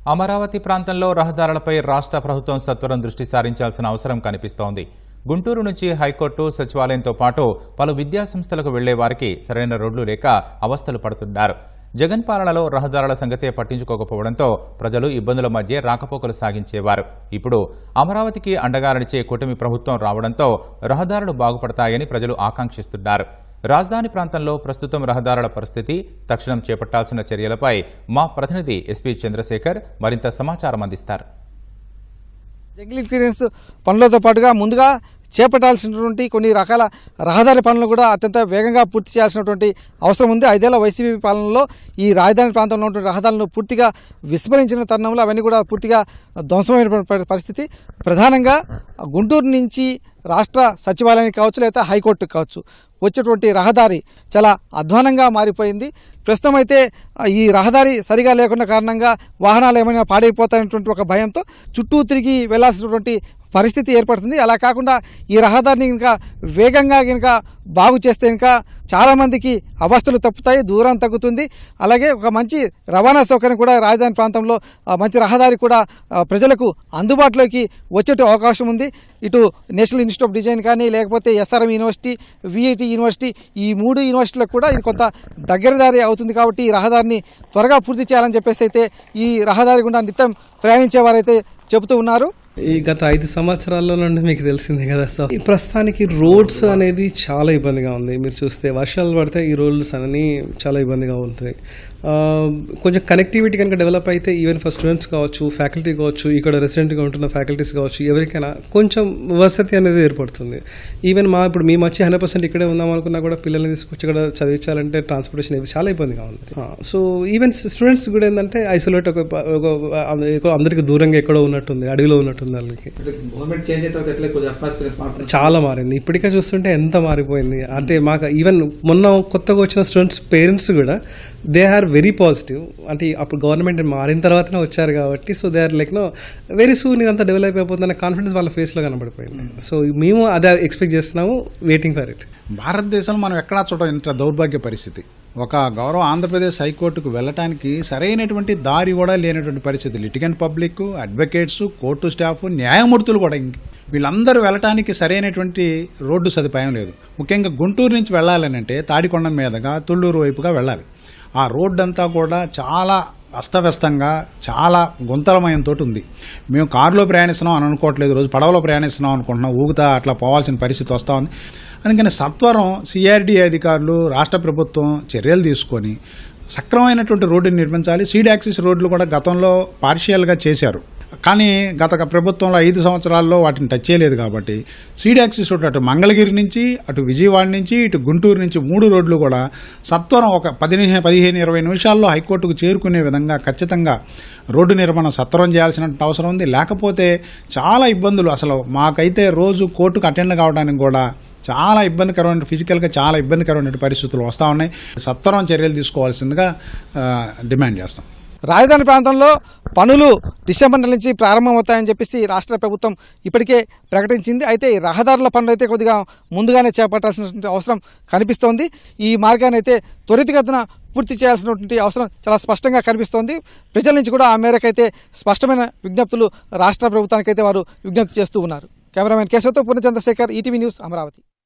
అమరావతి ప్రాంతంలో రహదారులపై రాష్ట్ర ప్రభుత్వం సత్వరం దృష్టి సారించాల్సిన అవసరం కనిపిస్తోంది. గుంటూరు నుంచి హైకోర్టు, సచివాలయంతో పాటు పలు విద్యాసంస్థలకు వెళ్లే వారికి సరైన రోడ్లు లేక అవస్థలు పడుతున్నారు. జగన్ పాలనలో రహదారుల సంగతే పట్టించుకోకపోవడంతో ప్రజలు ఇబ్బందుల మధ్య రాకపోకలు సాగించేవారు. ఇప్పుడు అమరావతికి అండగా నడిచే కూటమి ప్రభుత్వం రావడంతో రహదారులు బాగుపడతాయని ప్రజలు ఆకాంక్షిస్తున్నారు. రాజధాని ప్రాంతంలో ప్రస్తుతం రహదారుల పరిస్థితి, తక్షణం చేపట్టాల్సిన చర్యలపై మా ప్రతినిధి ఎస్పీ చంద్రశేఖర్ మరింత సమాచారం అందిస్తారు. జంగిల్ క్లియరెన్స్ పనులతో పాటుగా ముందుగా చేపట్టాల్సినటువంటి కొన్ని రకాల రహదారి పనులు కూడా అత్యంత వేగంగా పూర్తి చేయాల్సినటువంటి అవసరం ఉంది. 5 ఏళ్ల వైసీపీ పాలనలో ఈ రాజధాని ప్రాంతంలో ఉన్నటువంటి రహదారులను పూర్తిగా విస్మరించిన తరుణంలో అవన్నీ కూడా పూర్తిగా ధ్వంసమైన పరిస్థితి. ప్రధానంగా గుంటూరు నుంచి రాష్ట్ర సచివాలయానికి కావచ్చు, లేదా హైకోర్టుకు కావచ్చు, వచ్చేటువంటి రహదారి చాలా అధ్వానంగా మారిపోయింది. ప్రస్తుతం అయితే ఈ రహదారి సరిగా లేకుండా కారణంగా వాహనాలు ఏమైనా పాడైపోతాయనేటువంటి ఒక భయంతో చుట్టూ తిరిగి వెళ్లాల్సినటువంటి పరిస్థితి ఏర్పడుతుంది. అలా కాకుండా ఈ రహదారిని ఇంకా వేగంగా బాగు చేస్తే ఇంకా చాలామందికి అవస్థలు తప్పుతాయి, దూరం తగ్గుతుంది. అలాగే ఒక మంచి రవాణా సౌకర్యం కూడా రాజధాని ప్రాంతంలో మంచి రహదారి కూడా ప్రజలకు అందుబాటులోకి వచ్చే అవకాశం ఉంది. ఇటు నేషనల్ ఇన్స్టిట్యూట్ ఆఫ్ డిజైన్ కానీ, లేకపోతే ఎస్ఆర్ఎం యూనివర్సిటీ, విఐటి యూనివర్సిటీ, ఈ 3 యూనివర్సిటీలకు కూడా ఇది కొంత దగ్గర దారి అవుతుంది. కాబట్టి ఈ రహదారిని త్వరగా పూర్తి చేయాలని చెప్పేసి అయితే ఈ రహదారి గుండా నిత్యం ప్రయాణించేవారైతే చెబుతూ ఉన్నారు. ఈ గత 5 సంవత్సరాల్లో నుండి మీకు తెలిసిందే కదా సార్, ఈ ప్రస్తుతానికి రోడ్స్ అనేది చాలా ఇబ్బందిగా ఉంది. మీరు చూస్తే వర్షాలు పడితే ఈ రోడ్స్ అన్నీ చాలా ఇబ్బందిగా ఉంటుంది. కొంచెం కనెక్టివిటీ కనుక డెవలప్ అయితే ఈవెన్ ఫర్ స్టూడెంట్స్ కావచ్చు, ఫ్యాకల్టీ కావచ్చు, ఇక్కడ రెసిడెంట్గా ఉంటున్న ఫ్యాకల్టీస్ కావచ్చు, ఎవరికైనా కొంచెం వసతి అనేది ఏర్పడుతుంది. ఈవెన్ ఇప్పుడు మేము వచ్చి 100% ఇక్కడే ఉందాం అనుకున్నా కూడా పిల్లల్ని తీసుకొచ్చి ఇక్కడ చదివించాలంటే ట్రాన్స్పోర్టేషన్ చాలా ఇబ్బందిగా ఉంది. సో ఈవెన్ స్టూడెంట్స్ కూడా ఏంటంటే ఐసోలేట్ అందరికి దూరంగా ఎక్కడో ఉన్నట్టుంది, అడవిలో ఉన్నట్టుంది. వాళ్ళకి చాలా మారింది. ఇప్పటికే చూస్తుంటే ఎంత మారిపోయింది అంటే మాకు ఈవెన్ మొన్న కొత్తగా వచ్చిన స్టూడెంట్స్ పేరెంట్స్ కూడా దే ఆర్ వెరీ పాజిటివ్. అంటే అప్పుడు గవర్నమెంట్ మారిన తర్వాతనే వచ్చారు కాబట్టి so they are like very soon ఇదంతా డెవలప్ అయిపోతుందన్న కాన్ఫిడెన్స్ వాళ్ళ ఫేస్లో కనబడిపోయింది. సో మేము అదే ఎక్స్పెక్ట్ చేస్తున్నాము, వెయిటింగ్ ఫర్ ఇట్. భారతదేశంలో మనం ఎక్కడా చూడటం ఇంత దౌర్భాగ్య పరిస్థితి. ఒక గౌరవ ఆంధ్రప్రదేశ్ హైకోర్టుకు వెళ్ళటానికి సరైనటువంటి దారి కూడా లేనటువంటి పరిస్థితి. Litigant public, advocates, court staff, న్యాయమూర్తులు కూడా వీళ్ళందరూ వెళ్ళటానికి సరైనటువంటి రోడ్డు సదుపాయం లేదు. ముఖ్యంగా గుంటూరు నుంచి వెళ్ళాలనంటే తాడికొండ మీదుగా తుళ్ళూరు వైపుగా వెళ్ళాలి. ఆ రోడ్డు అంతా కూడా చాలా అస్తవ్యస్తంగా, చాలా గుంతలమయంతో ఉంది. మేము కారులో ప్రయాణిస్తున్నాం అని అనుకోవట్లేదు, రోజు పడవలో ప్రయాణిస్తున్నాం అనుకుంటున్నాం, ఊగుతా అట్లా పోవాల్సిన పరిస్థితి వస్తూ ఉంది. అందుకని సత్వరం సిఆర్డీ అధికారులు, రాష్ట్ర ప్రభుత్వం చర్యలు తీసుకొని సక్రమైనటువంటి రోడ్డుని నిర్మించాలి. సీడ్ యాక్సిస్ రోడ్లు కూడా గతంలో పార్షియల్గా చేశారు, కానీ గత ప్రభుత్వంలో 5 సంవత్సరాల్లో వాటిని టచ్ చేయలేదు. కాబట్టి సీడ్ యాక్సిస్ రోడ్లు అటు మంగళగిరి నుంచి, అటు విజయవాడ నుంచి, ఇటు గుంటూరు నుంచి 3 రోడ్లు కూడా సత్వరం ఒక 15-20 నిమిషాల్లో హైకోర్టుకు చేరుకునే విధంగా ఖచ్చితంగా రోడ్డు నిర్మాణం సత్వరం చేయాల్సిన అవసరం ఉంది. లేకపోతే చాలా ఇబ్బందులు, అసలు మాకైతే రోజు కోర్టుకు అటెండ్ కావడానికి కూడా చాలా ఇబ్బందికరమైన, ఫిజికల్గా చాలా ఇబ్బందికరమైన పరిస్థితులు వస్తూ ఉన్నాయి. సత్వరం చర్యలు తీసుకోవాల్సిందిగా డిమాండ్ చేస్తాం. రాజధాని ప్రాంతంలో పనులు డిసెంబర్ నెల నుంచి ప్రారంభమవుతాయని చెప్పేసి రాష్ట్ర ప్రభుత్వం ఇప్పటికే ప్రకటించింది. అయితే ఈ రహదారుల పనులు అయితే కొద్దిగా ముందుగానే చేపట్టాల్సినటువంటి అవసరం కనిపిస్తోంది. ఈ మార్గాన్ని అయితే త్వరితగతిన పూర్తి చేయాల్సినటువంటి అవసరం చాలా స్పష్టంగా కనిపిస్తోంది. ప్రజల నుంచి కూడా ఆ మేరకైతే స్పష్టమైన విజ్ఞప్తులు రాష్ట్ర ప్రభుత్వానికైతే వారు విజ్ఞప్తి చేస్తూ ఉన్నారు. కెమెరామెన్ కేశవతో పూర్ణ చంద్రశేఖర్, ఈటీవీ న్యూస్, అమరావతి.